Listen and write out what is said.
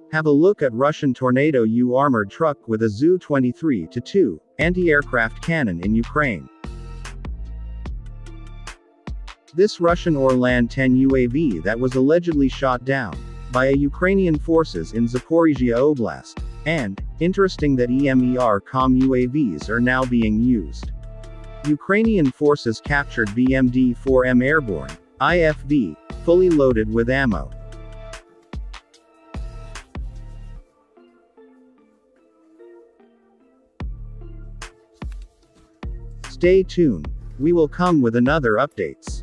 Have a look at Russian Tornado U armored truck with a Zu-23-2 anti-aircraft cannon in Ukraine. This Russian Orlan-10 UAV that was allegedly shot down by a Ukrainian forces in Zaporizhia Oblast. And, interesting that EMER-COM UAVs are now being used. Ukrainian forces captured BMD-4M Airborne, IFV, fully loaded with ammo. Stay tuned. We will come with another updates.